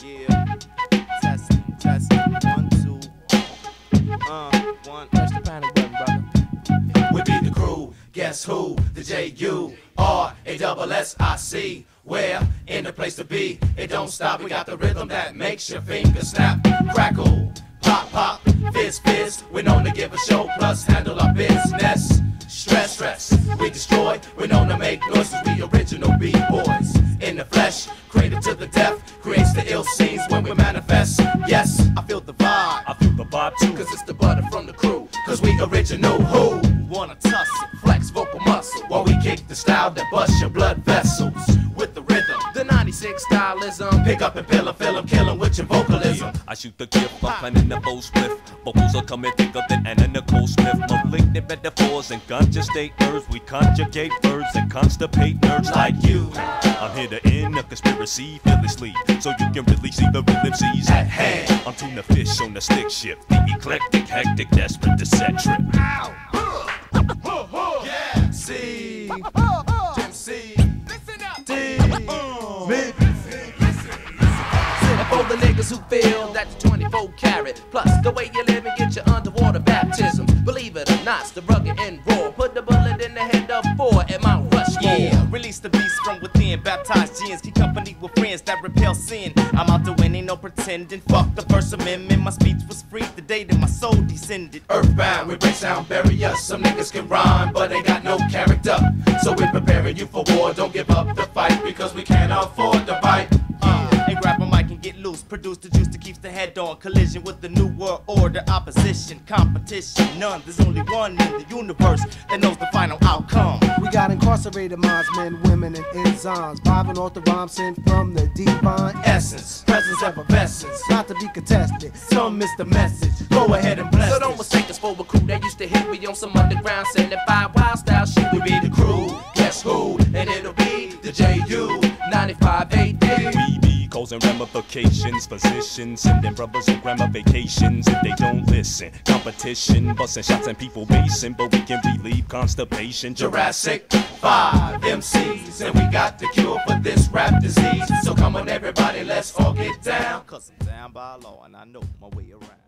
Yeah, testing, 1, 2. One. Press the panic button, brother. We be the crew, guess who? The J-U-R-A-S-S-I-C. We're in the place to be. It don't stop, we got the rhythm that makes your fingers snap. Crackle, pop, pop, fizz, fizz. We're known to give a show, plus handle our business. Stress, stress, we destroy. We're known to make noises, we original B-boys. In the flesh, created to the death. Creates the ill scenes when we manifest. Yes, I feel the vibe. I feel the vibe too. Cause it's the butter from the crew. Cause we original who? Wanna tussle, Flex vocal muscle while we kick the style that busts your blood vessels with the rhythm. the 96 stylism. Pick up and fill 'em, kill 'em with your vocalism. I shoot the gift, I'm planning the bow spliff. Vocals are coming thicker than Anna Nicole Smith. Malignant metaphors and ganja state nerves. We conjugate verbs and constipate nerves like you. I'm here to end a conspiracy fearlessly, so you can really see the real MCs At hand. I'm tuna fish on the stick shift. The eclectic, hectic, desperate to set trip. Yeah. C. Jim C. D. Me. And for the niggas who feel that the 24 karat plus the way you live and get your underwater baptisms. Believe it or not, it's the rugged and raw. Put the bullet in the head of 4 at Mount Rushmore. Yeah, release the beast from within. Baptized gins, keep company with friends that repel sin. I'm out to win, ain't no pretending. Fuck the First Amendment. My speech was free the day that my soul descended. Earthbound, we break sound barriers. Some niggas can rhyme, but they got no character. So we're preparing you for war. Don't give up the fight because we can't afford to bite. And grab a mic and get loose. Produce the juice that keeps the head on. Collision with the new world order. Opposition, competition, none. There's only one in the universe that knows the final outcome. We got incarcerated minds, men, women, and enzymes. Vibing off the rhyme sent from the divine Essence, presence, effervescence. not to be contested. Some miss the message. Go ahead and bless So don't mistake us for a crew that used to hit me on some underground 75 wild style shit. We be the crew, guess who? And it'll be the J.U. 95 AD. We be causing ramifications, physicians sending brothers on grandma vacations if they don't listen. Competition, busting shots and people basing, but we can relieve constipation. Jurassic 5 MCs, and we got the cure for this rap disease. So come on everybody, let's all get down. Cause I'm down by law and I know my way around.